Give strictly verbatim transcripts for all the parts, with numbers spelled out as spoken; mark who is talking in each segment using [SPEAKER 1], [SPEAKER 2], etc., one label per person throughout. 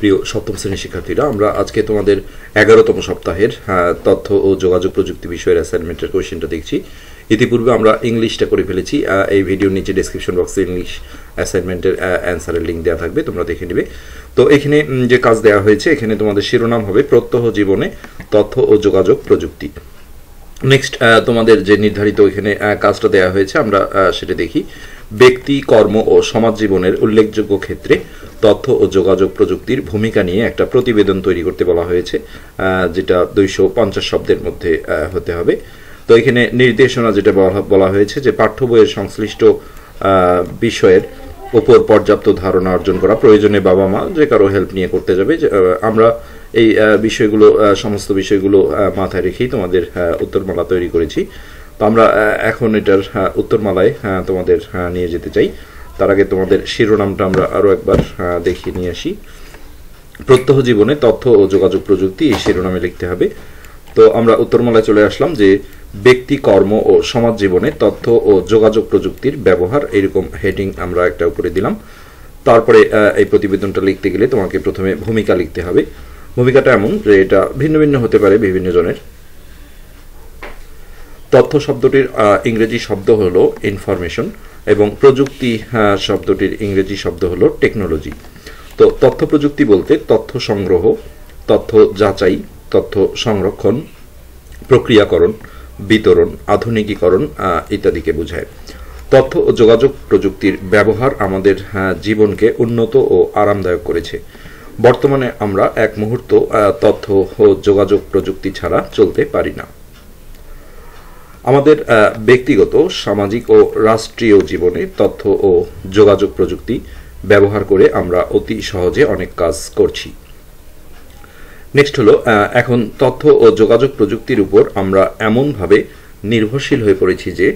[SPEAKER 1] প্রিয় সপ্তম শ্রেণীর শিক্ষার্থীরা, আমরা আজকে তোমাদের এগারোতম সপ্তাহের তথ্য ও যোগাযোগ প্রযুক্তি বিষয়ের অ্যাসাইনমেন্টের কোয়েশ্চেনটা দেখছি। ইতিপূর্বে আমরা ইংলিশটা করে ফেলেছি। এই ভিডিওর নিচে ডেসক্রিপশন বক্সে ইংলিশ অ্যাসাইনমেন্টের অ্যান্সারের লিঙ্ক দেওয়া থাকবে, তোমরা দেখে নেবে। তো এখানে যে কাজ দেওয়া হয়েছে, এখানে তোমাদের শিরোনাম হবে প্রত্যহ জীবনে তথ্য ও যোগাযোগ প্রযুক্তি। নেক্সট তোমাদের যে নির্ধারিত এখানে কাজটা দেওয়া হয়েছে, আমরা সেটা দেখি। ব্যক্তি, কর্ম ও সমাজ জীবনের উল্লেখযোগ্য ক্ষেত্রে তথ্য ও যোগাযোগ প্রযুক্তির ভূমিকা নিয়ে একটা প্রতিবেদন তৈরি করতে বলা হয়েছে, যেটা দুইশো পঞ্চাশ শব্দের মধ্যে হতে হবে। তো এখানে নির্দেশনা যেটা বলা হয়েছে যে পাঠ্য বইয়ের সংশ্লিষ্ট বিষয়ের ওপর পর্যাপ্ত ধারণা অর্জন করা, প্রয়োজনে বাবা মা যে কারো হেল্প নিয়ে করতে যাবে। আমরা এই বিষয়গুলো সমস্ত বিষয়গুলো মাথায় রেখেই তোমাদের উত্তরমালা তৈরি করেছি। তো আমরা এখন এটার উত্তরমালায় তোমাদের নিয়ে যেতে চাই। তার আগে তোমাদের শিরোনামটা আমরা আরও একবার দেখিয়ে নিয়ে আসি। প্রত্যহ জীবনে তথ্য ও যোগাযোগ প্রযুক্তি, এই শিরোনামে লিখতে হবে। তো আমরা উত্তরমালায় চলে আসলাম যে ব্যক্তি, কর্ম ও সমাজ জীবনে তথ্য ও যোগাযোগ প্রযুক্তির ব্যবহার, এরকম হেডিং আমরা একটা উপরে দিলাম। তারপরে এই প্রতিবেদনটা লিখতে গেলে তোমাকে প্রথমে ভূমিকা লিখতে হবে। ভূমিকাটা এমন যে এটা ভিন্ন ভিন্ন হতে পারে বিভিন্ন জনের। তথ্য শব্দটির ইংরেজি শব্দ হলো ইনফরমেশন এবং প্রযুক্তি শব্দটির ইংরেজি শব্দ হলো টেকনোলজি। তো তথ্য প্রযুক্তি বলতে তথ্য সংগ্রহ, তথ্য যাচাই, তথ্য সংরক্ষণ, প্রক্রিয়াকরণ, বিতরণ, আধুনিকীকরণ ইত্যাদিকে বোঝায়। তথ্য ও যোগাযোগ প্রযুক্তির ব্যবহার আমাদের জীবনকে উন্নত ও আরামদায়ক করেছে। বর্তমানে আমরা এক মুহূর্ত তথ্য ও যোগাযোগ প্রযুক্তি ছাড়া চলতে পারি না। আমাদের ব্যক্তিগত, সামাজিক ও রাষ্ট্রীয় জীবনে তথ্য ও যোগাযোগ প্রযুক্তি ব্যবহার করে আমরা অতি সহজে অনেক কাজ করছি। নেক্সট হলো, এখন তথ্য ও যোগাযোগ প্রযুক্তির উপর আমরা এমনভাবে নির্ভরশীল হয়ে পড়েছি যে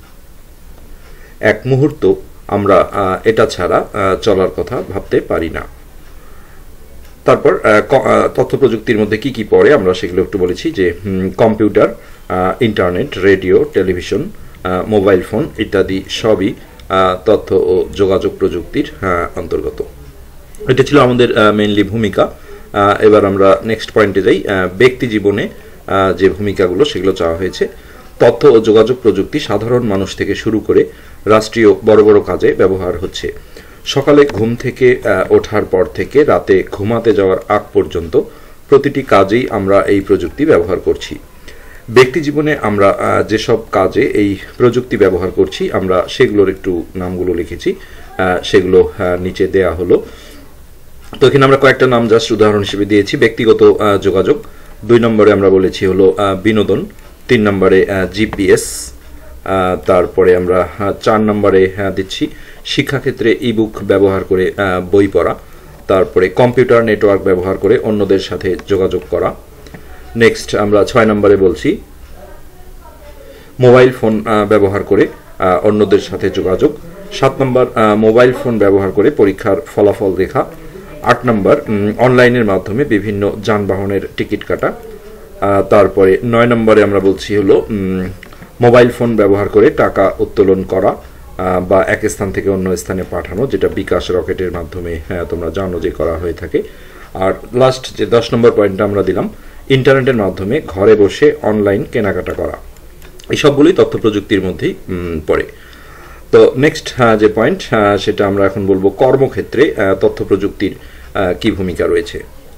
[SPEAKER 1] এক মুহূর্ত আমরা এটা ছাড়া চলার কথা ভাবতে পারি না। তারপর তথ্য প্রযুক্তির মধ্যে কি কি পড়ে আমরা সেগুলো একটু বলেছি যে computer, internet, radio, television, mobile phone ইত্যাদি সবই তথ্য ও যোগাযোগ প্রযুক্তির অন্তর্গত। এটা ছিল আমাদের মেইনলি ভূমিকা। এবার আমরা নেক্সট পয়েন্টে যাই। ব্যক্তি জীবনে যে ভূমিকাগুলো সেগুলো চাওয়া হয়েছে। তথ্য ও যোগাযোগ প্রযুক্তি সাধারণ মানুষ থেকে শুরু করে রাষ্ট্রীয় বড় বড় কাজে ব্যবহার হচ্ছে। সকালে ঘুম থেকে ওঠার পর থেকে রাতে ঘুমাতে যাওয়ার আগ পর্যন্ত প্রতিটি কাজেই আমরা এই প্রযুক্তি ব্যবহার করছি। ব্যক্তি জীবনে আমরা যেসব কাজে এই প্রযুক্তি ব্যবহার করছি, আমরা সেগুলোর একটু নামগুলো লিখেছি, সেগুলো নিচে দেয়া হলো। তো এখানে আমরা কয়েকটা নাম জাস্ট উদাহরণ হিসেবে দিয়েছি। ব্যক্তিগত যোগাযোগ, দুই নম্বরে আমরা বলেছি হলো বিনোদন, তিন নম্বরে জিপিএস, তারপরে আমরা চার নম্বরে দিচ্ছি শিক্ষাক্ষেত্রে ইবুক ব্যবহার করে বই পড়া, তারপরে কম্পিউটার নেটওয়ার্ক ব্যবহার করে অন্যদের সাথে যোগাযোগ করা। নেক্সট আমরা ছয় নম্বরে বলছি মোবাইল ফোন ব্যবহার করে অন্যদের সাথে যোগাযোগ। সাত নম্বর মোবাইল ফোন ব্যবহার করে পরীক্ষার ফলাফল দেখা। আট নম্বর অনলাইনের মাধ্যমে বিভিন্ন যানবাহনের টিকিট কাটা। তারপরে নয় নম্বরে আমরা বলছি হলো মোবাইল ফোন ব্যবহার করে টাকা উত্তোলন করা বা এক স্থান থেকে অন্য স্থানে পাঠানো, যেটা বিকাশ রকেটের মাধ্যমে তোমরা জানো যে করা হয়ে থাকে। আর লাস্ট যে দশ নম্বর পয়েন্টটা আমরা দিলাম, ইন্টারনেটের মাধ্যমে ঘরে বসে অনলাইন কেনাকাটা করা। এই সবগুলোই তথ্য প্রযুক্তির মধ্যেই পড়ে। তো নেক্সট যে পয়েন্ট সেটা আমরা এখন বলবো কর্মক্ষেত্রে তথ্য প্রযুক্তির কি ভূমিকা রয়েছে।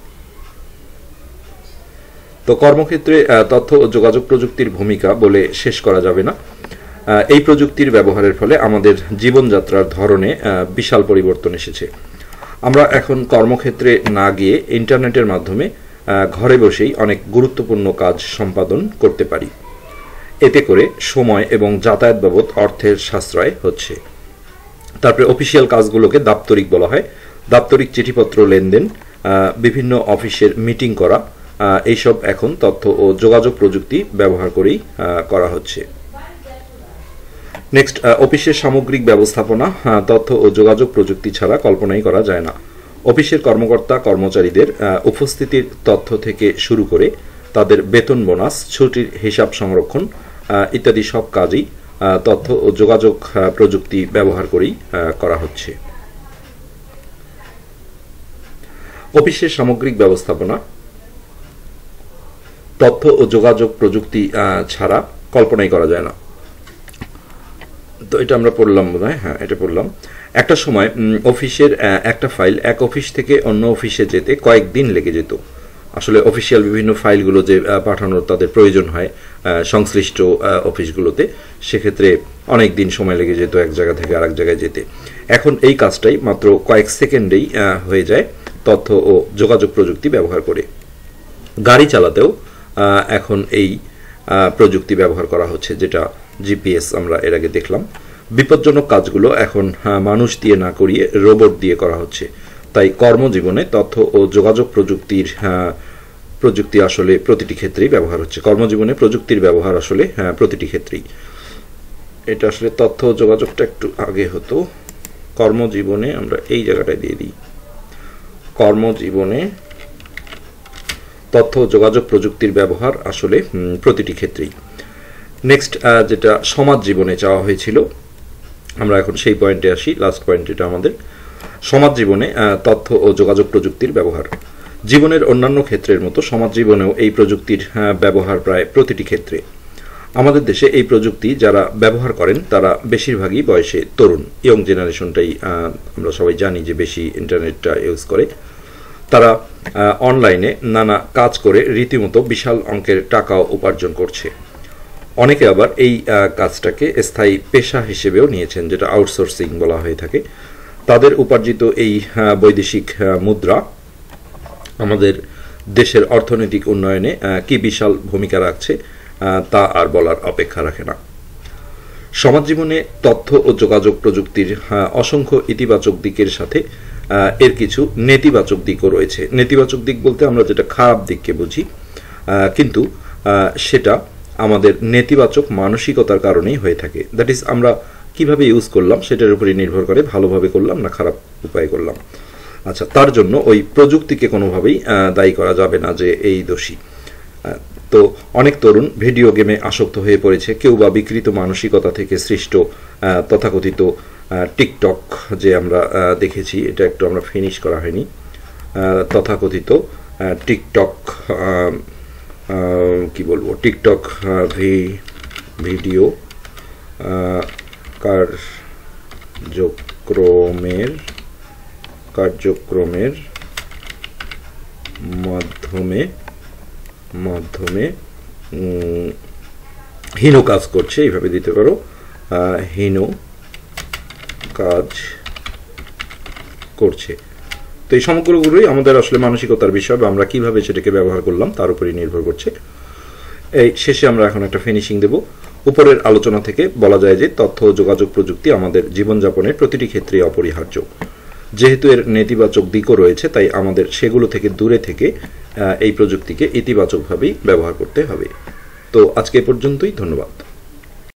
[SPEAKER 1] তো কর্মক্ষেত্রে তথ্য ও যোগাযোগ প্রযুক্তির ভূমিকা বলে শেষ করা যাবে না। এই প্রযুক্তির ব্যবহারের ফলে আমাদের জীবনযাত্রার ধরনে বিশাল পরিবর্তন এসেছে। আমরা এখন কর্মক্ষেত্রে না গিয়ে ইন্টারনেটের মাধ্যমে ঘরে বসেই অনেক গুরুত্বপূর্ণ কাজ সম্পাদন করতে পারি। এতে করে সময় এবং যাতায়াত বাবদ অর্থের সাশ্রয় হচ্ছে। তারপরে অফিসিয়াল কাজগুলোকে দাপ্তরিক বলা হয়। দাপ্তরিক চিঠিপত্র লেনদেন, বিভিন্ন অফিসের মিটিং করা, এইসব এখন তথ্য ও যোগাযোগ প্রযুক্তি ব্যবহার করেই করা হচ্ছে। নেক্সট অফিসের সামগ্রিক ব্যবস্থাপনা তথ্য ও যোগাযোগ প্রযুক্তি ছাড়া কল্পনাই করা যায় না। অফিসের কর্মকর্তা কর্মচারীদের উপস্থিতির তথ্য থেকে শুরু করে তাদের বেতন, বোনাস, ছুটির হিসাব সংরক্ষণ ইত্যাদি সব কাজই তথ্য ও যোগাযোগ প্রযুক্তি ব্যবহার করেই করা হচ্ছে। অফিসের সামগ্রিক ব্যবস্থাপনা তথ্য ও যোগাযোগ প্রযুক্তি ছাড়া কল্পনাই করা যায় না। তো এটা আমরা পড়লাম বোধ হয়, হ্যাঁ এটা পড়লাম। একটা সময় অফিসের একটা ফাইল এক অফিস থেকে অন্য অফিসে যেতে কয়েকদিন লেগে যেত। আসলে অফিসিয়াল বিভিন্ন ফাইলগুলো যে পাঠানোর তাদের প্রয়োজন হয় সংশ্লিষ্ট অফিসগুলোতে, সেক্ষেত্রে অনেক দিন সময় লেগে যেত এক জায়গা থেকে আরেক জায়গায় যেতে। এখন এই কাজটাই মাত্র কয়েক সেকেন্ডেই হয়ে যায় তথ্য ও যোগাযোগ প্রযুক্তি ব্যবহার করে। গাড়ি চালাতেও এখন এই প্রযুক্তি ব্যবহার করা হচ্ছে, যেটা জিপিএস আমরা এর আগে দেখলাম। বিপজ্জনক কাজগুলো এখন মানুষ দিয়ে না করিয়ে রোবট দিয়ে করা হচ্ছে। তাই কর্মজীবনে তথ্য ও যোগাযোগ প্রযুক্তির প্রযুক্তি আসলে প্রতিটি ক্ষেত্রেই ব্যবহার হচ্ছে। কর্মজীবনে প্রযুক্তির ব্যবহার আসলে প্রতিটি ক্ষেত্রেই। এটা আসলে তথ্য ও যোগাযোগটা একটু আগে হতো, কর্মজীবনে আমরা এই জায়গাটায় দিয়ে দিই। কর্মজীবনে তথ্য ও যোগাযোগ প্রযুক্তির ব্যবহার আসলে প্রতিটি ক্ষেত্রেই। নেক্সট যেটা সমাজ জীবনে চাওয়া হয়েছিল, আমরা এখন সেই পয়েন্টে আসি। লাস্ট পয়েন্ট এটা আমাদের সমাজ জীবনে তথ্য ও যোগাযোগ প্রযুক্তির ব্যবহার। জীবনের অন্যান্য ক্ষেত্রের মতো সমাজ জীবনেও এই প্রযুক্তির ব্যবহার প্রায় প্রতিটি ক্ষেত্রে। আমাদের দেশে এই প্রযুক্তি যারা ব্যবহার করেন তারা বেশিরভাগই বয়সে তরুণ, ইয়ং জেনারেশনটাই আমরা সবাই জানি যে বেশি ইন্টারনেটটা ইউজ করে। তারা অনলাইনে নানা কাজ করে রীতিমতো বিশাল অঙ্কের টাকাও উপার্জন করছে। অনেকে আবার এই কাজটাকে স্থায়ী পেশা হিসেবেও নিয়েছেন, যেটা আউটসোর্সিং বলা হয়ে থাকে। তাদের উপার্জিত এই বৈদেশিক মুদ্রা আমাদের দেশের অর্থনৈতিক উন্নয়নে কি বিশাল ভূমিকা রাখছে তা আর বলার অপেক্ষা রাখে না। সমাজ জীবনে তথ্য ও যোগাযোগ প্রযুক্তির অসংখ্য ইতিবাচক দিকের সাথে এর কিছু নেতিবাচক দিকও রয়েছে। নেতিবাচক দিক বলতে আমরা যেটা খারাপ দিককে বুঝি, কিন্তু সেটা আমাদের নেতিবাচক মানসিকতার কারণেই হয়ে থাকে। দ্যাট ইজ আমরা কিভাবে ইউজ করলাম সেটার উপরই নির্ভর করে, ভালোভাবে করলাম না খারাপ উপায়ে করলাম। আচ্ছা, তার জন্য ওই প্রযুক্তিকে কোনোভাবেই দায়ী করা যাবে না যে এই দোষী। তো অনেক তরুণ ভিডিও গেমে আসক্ত হয়ে পড়েছে। কেউ বা বিকৃত মানসিকতা থেকে সৃষ্ট তথাকথিত টিকটক যে আমরা দেখেছি, এটা একটু আমরা ফিনিশ করা হয়নি। তথাকথিত টিকটক কি বলবো টিকটক ভিডিও কার্যক্রমের কার্যক্রমের মাধ্যমে মাধ্যমে হীন কাজ করছে, এইভাবে দিতে পারো, হীন কাজ করছে। তো এই সমগ্রগুলোই আমাদের আসলে মানসিকতার বিষয়, বা আমরা কিভাবে সেটাকে ব্যবহার করলাম তার উপরই নির্ভর করছে। এই শেষে আমরা এখন একটা ফিনিশিং দেব। উপরের আলোচনা থেকে বলা যায় যে তথ্য ও যোগাযোগ প্রযুক্তি আমাদের জীবনযাপনের প্রতিটি ক্ষেত্রে অপরিহার্য। যেহেতু এর নেতিবাচক দিকও রয়েছে, তাই আমাদের সেগুলো থেকে দূরে থেকে এই প্রযুক্তিকে ইতিবাচকভাবেই ব্যবহার করতে হবে। তো আজকে এ পর্যন্তই, ধন্যবাদ।